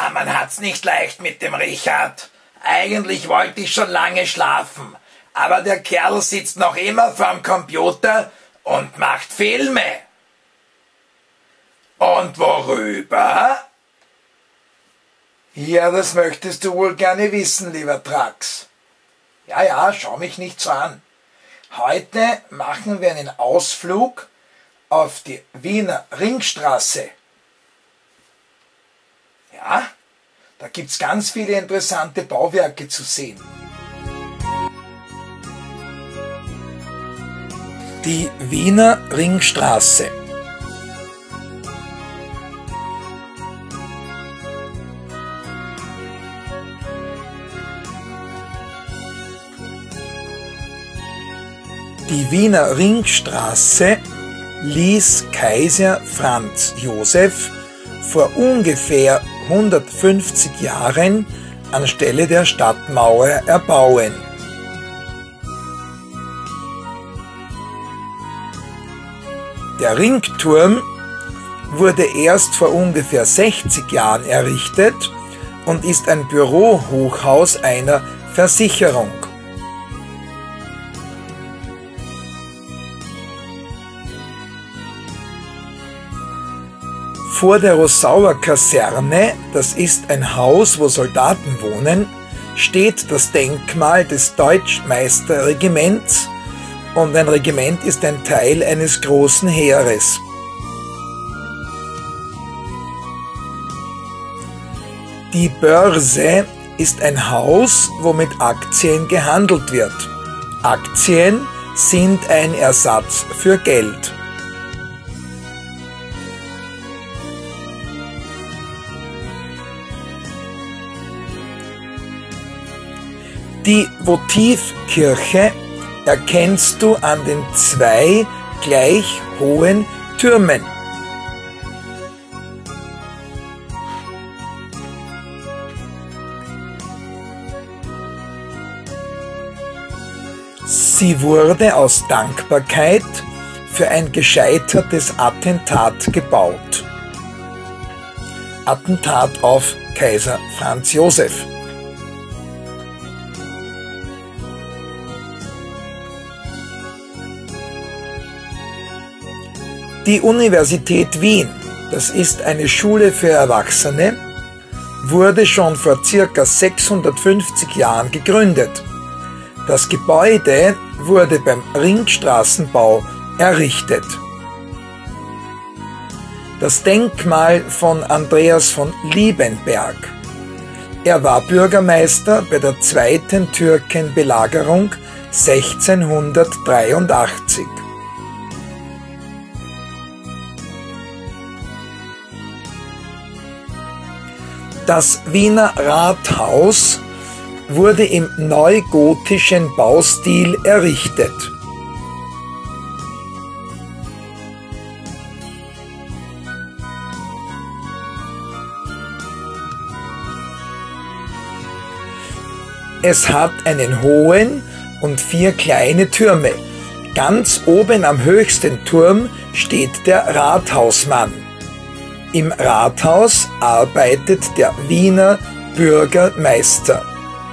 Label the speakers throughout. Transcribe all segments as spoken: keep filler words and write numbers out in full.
Speaker 1: man hat's nicht leicht mit dem Richard. Eigentlich wollte ich schon lange schlafen, aber der Kerl sitzt noch immer vorm Computer und macht Filme. Und worüber? Ja, das möchtest du wohl gerne wissen, lieber Trax. Ja, ja, schau mich nicht so an. Heute machen wir einen Ausflug auf die Wiener Ringstraße. Ja, da gibt's ganz viele interessante Bauwerke zu sehen. Die Wiener Ringstraße. Die Wiener Ringstraße ließ Kaiser Franz Joseph vor ungefähr hundertfünfzig Jahren anstelle der Stadtmauer erbauen. Der Ringturm wurde erst vor ungefähr sechzig Jahren errichtet und ist ein Bürohochhaus einer Versicherung. Vor der Rossauer Kaserne, das ist ein Haus, wo Soldaten wohnen, steht das Denkmal des Deutschmeisterregiments, und ein Regiment ist ein Teil eines großen Heeres. Die Börse ist ein Haus, wo mit Aktien gehandelt wird. Aktien sind ein Ersatz für Geld. Die Votivkirche erkennst du an den zwei gleich hohen Türmen. Sie wurde aus Dankbarkeit für ein gescheitertes Attentat gebaut. Attentat auf Kaiser Franz Joseph. Die Universität Wien, das ist eine Schule für Erwachsene, wurde schon vor circa sechshundertfünfzig Jahren gegründet. Das Gebäude wurde beim Ringstraßenbau errichtet. Das Denkmal von Andreas von Liebenberg. Er war Bürgermeister bei der zweiten Türkenbelagerung sechzehnhundertdreiundachtzig. Das Wiener Rathaus wurde im neugotischen Baustil errichtet. Es hat einen hohen und vier kleine Türme. Ganz oben am höchsten Turm steht der Rathausmann. Im Rathaus arbeitet der Wiener Bürgermeister.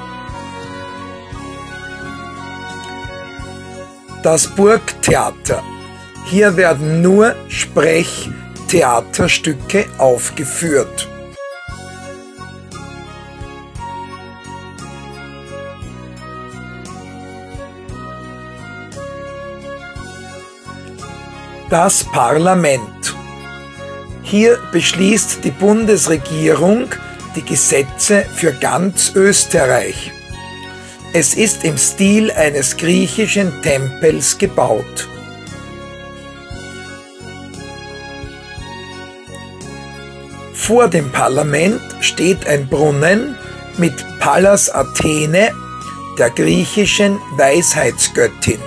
Speaker 1: Das Burgtheater. Hier werden nur Sprechtheaterstücke aufgeführt. Das Parlament. Hier beschließt die Bundesregierung die Gesetze für ganz Österreich. Es ist im Stil eines griechischen Tempels gebaut. Vor dem Parlament steht ein Brunnen mit Pallas Athene, der griechischen Weisheitsgöttin.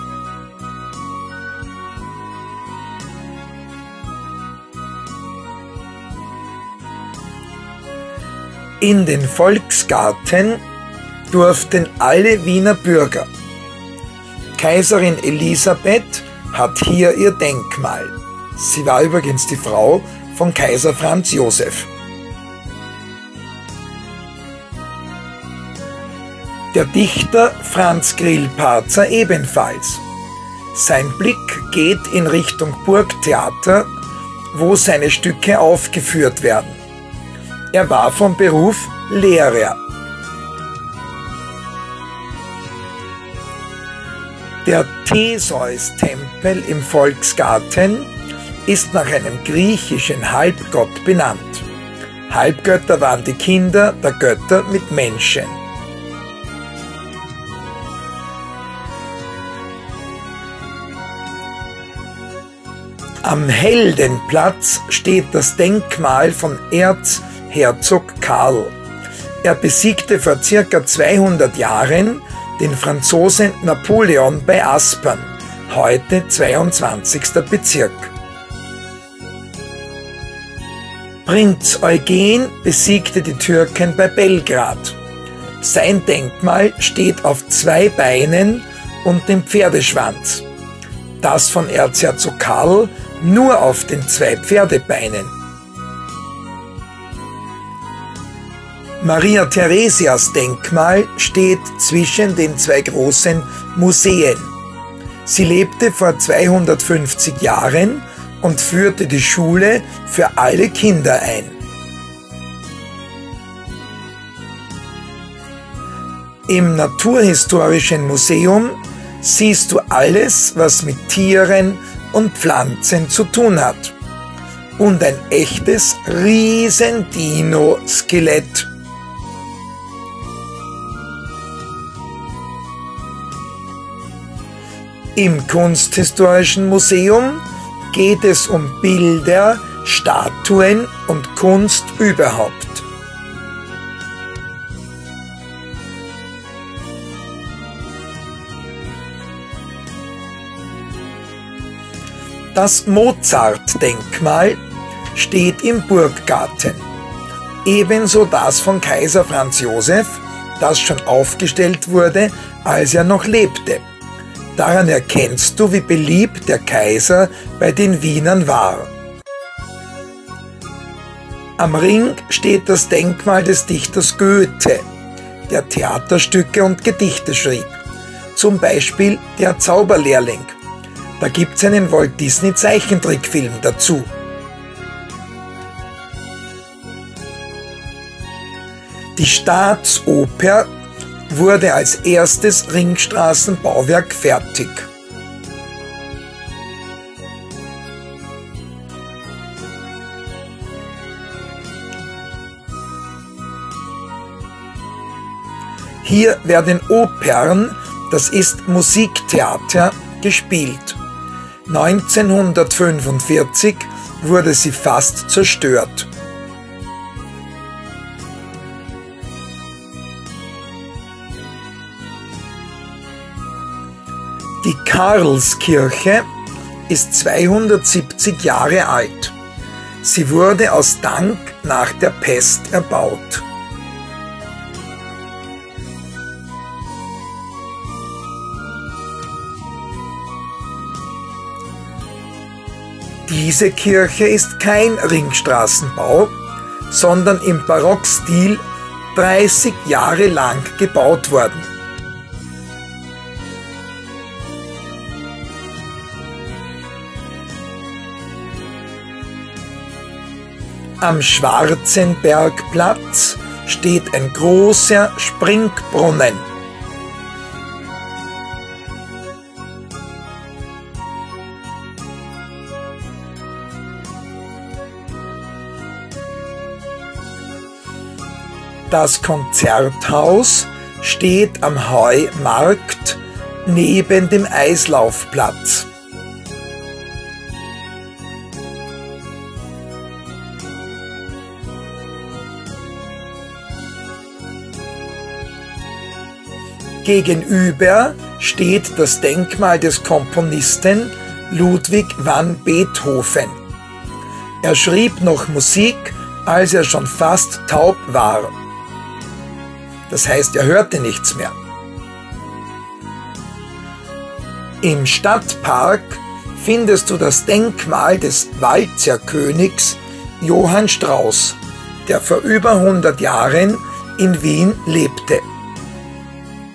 Speaker 1: In den Volksgarten durften alle Wiener Bürger. Kaiserin Elisabeth hat hier ihr Denkmal. Sie war übrigens die Frau von Kaiser Franz Joseph. Der Dichter Franz Grillparzer ebenfalls. Sein Blick geht in Richtung Burgtheater, wo seine Stücke aufgeführt werden. Er war von Beruf Lehrer. Der Theseus-Tempel im Volksgarten ist nach einem griechischen Halbgott benannt. Halbgötter waren die Kinder der Götter mit Menschen. Am Heldenplatz steht das Denkmal von Erzherzog Karl. Er besiegte vor circa zweihundert Jahren den Franzosen Napoleon bei Aspern, heute zweiundzwanzigster Bezirk. Prinz Eugen besiegte die Türken bei Belgrad. Sein Denkmal steht auf zwei Beinen und dem Pferdeschwanz. Das von Erzherzog Karl nur auf den zwei Pferdebeinen. Maria Theresias Denkmal steht zwischen den zwei großen Museen. Sie lebte vor zweihundertfünfzig Jahren und führte die Schule für alle Kinder ein. Im Naturhistorischen Museum siehst du alles, was mit Tieren und Pflanzen zu tun hat. Und ein echtes Riesen-Dino-Skelett. Im Kunsthistorischen Museum geht es um Bilder, Statuen und Kunst überhaupt. Das Mozart-Denkmal steht im Burggarten. Ebenso das von Kaiser Franz Josef, das schon aufgestellt wurde, als er noch lebte. Daran erkennst du, wie beliebt der Kaiser bei den Wienern war. Am Ring steht das Denkmal des Dichters Goethe, der Theaterstücke und Gedichte schrieb. Zum Beispiel Der Zauberlehrling. Da gibt es einen Walt Disney Zeichentrickfilm dazu. Die Staatsoper wurde als erstes Ringstraßenbauwerk fertig. Hier werden Opern, das ist Musiktheater, gespielt. neunzehnhundertfünfundvierzig wurde sie fast zerstört. Die Karlskirche ist zweihundertsiebzig Jahre alt. Sie wurde aus Dank nach der Pest erbaut. Diese Kirche ist kein Ringstraßenbau, sondern im Barockstil dreißig Jahre lang gebaut worden. Am Schwarzenbergplatz steht ein großer Springbrunnen. Das Konzerthaus steht am Heumarkt neben dem Eislaufplatz. Gegenüber steht das Denkmal des Komponisten Ludwig van Beethoven. Er schrieb noch Musik, als er schon fast taub war. Das heißt, er hörte nichts mehr. Im Stadtpark findest du das Denkmal des Walzerkönigs Johann Strauss, der vor über hundert Jahren in Wien lebte.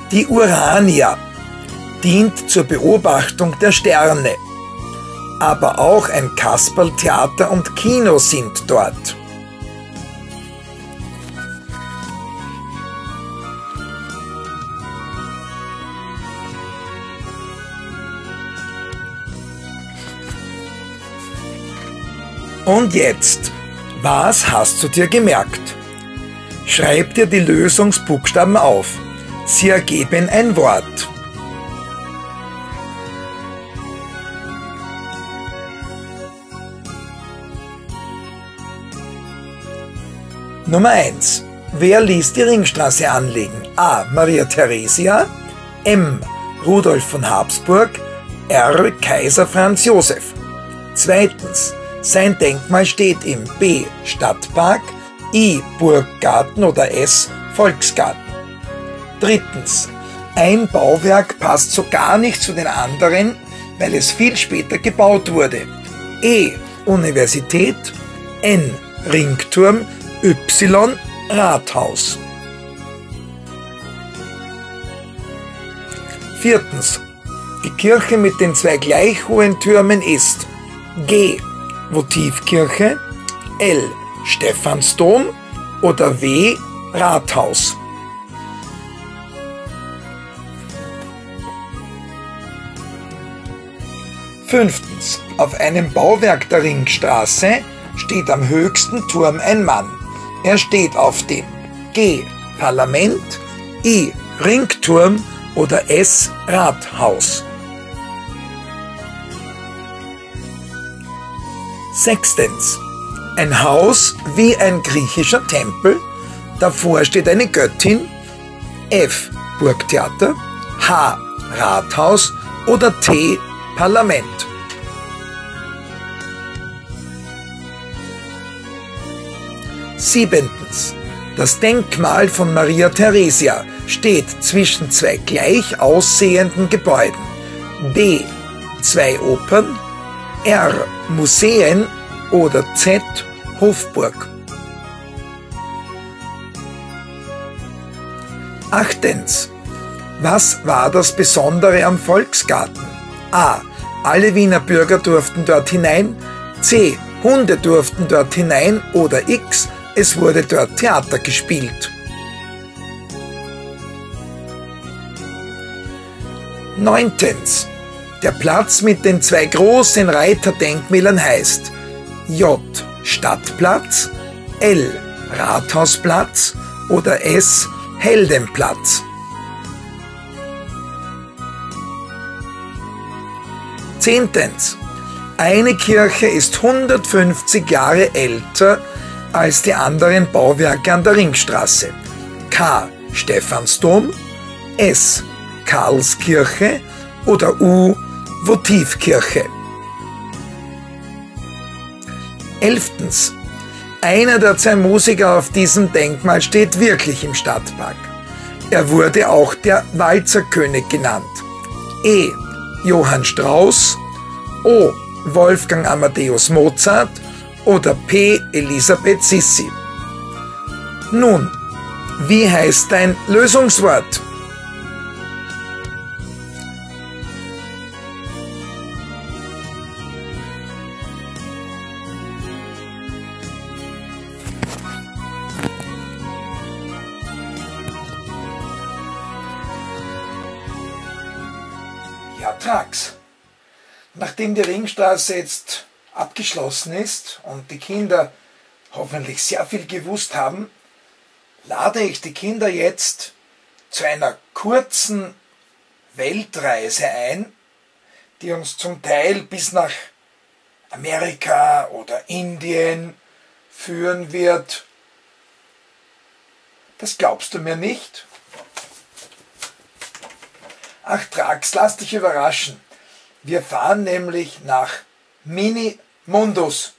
Speaker 1: Die Urania dient zur Beobachtung der Sterne, aber auch ein Kasperltheater und Kino sind dort. Und jetzt, was hast du dir gemerkt? Schreib dir die Lösungsbuchstaben auf. Sie ergeben ein Wort. Nummer eins. Wer ließ die Ringstraße anlegen? A. Maria Theresia, M. Rudolf von Habsburg, R. Kaiser Franz Josef. Zweitens. Sein Denkmal steht im B. Stadtpark, I. Burggarten oder S. Volksgarten. Drittens. Ein Bauwerk passt so gar nicht zu den anderen, weil es viel später gebaut wurde. E. Universität, N. Ringturm, Y. Rathaus. Viertens. Die Kirche mit den zwei gleich hohen Türmen ist G. Votivkirche, L. Stephansdom oder W. Rathaus. Fünftens. Auf einem Bauwerk der Ringstraße steht am höchsten Turm ein Mann. Er steht auf dem G. Parlament, I. Ringturm oder S. Rathaus. Sechstens. Ein Haus wie ein griechischer Tempel, davor steht eine Göttin, F. Burgtheater, H. Rathaus oder T. Parlament. Siebentens. Das Denkmal von Maria Theresia steht zwischen zwei gleich aussehenden Gebäuden, D. Zwei Opern, R. Museen oder Z. Hofburg. Achtens. Was war das Besondere am Volksgarten? A. Alle Wiener Bürger durften dort hinein, C. Hunde durften dort hinein oder X. Es wurde dort Theater gespielt. Neuntens. Der Platz mit den zwei großen Reiterdenkmälern heißt J. Stadtplatz, L. Rathausplatz oder S. Heldenplatz. Zehntens. Eine Kirche ist hundertfünfzig Jahre älter als die anderen Bauwerke an der Ringstraße. K. Stephansdom, S. Karlskirche oder U. Votivkirche. Elftens. Einer der zwei Musiker auf diesem Denkmal steht wirklich im Stadtpark. Er wurde auch der Walzerkönig genannt. E. Johann Strauss, O. Wolfgang Amadeus Mozart oder P. Elisabeth Sissi. Nun, wie heißt dein Lösungswort? Ja, trag's. Nachdem die Ringstraße jetzt abgeschlossen ist und die Kinder hoffentlich sehr viel gewusst haben, lade ich die Kinder jetzt zu einer kurzen Weltreise ein, die uns zum Teil bis nach Amerika oder Indien führen wird. Das glaubst du mir nicht? Ach, Trax, lass dich überraschen. Wir fahren nämlich nach Minimundus.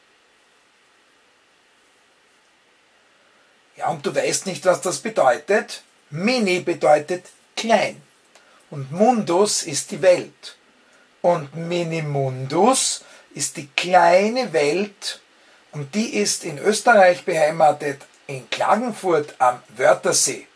Speaker 1: Ja, und du weißt nicht, was das bedeutet? Mini bedeutet klein und Mundus ist die Welt. Und Minimundus ist die kleine Welt und die ist in Österreich beheimatet, in Klagenfurt am Wörthersee.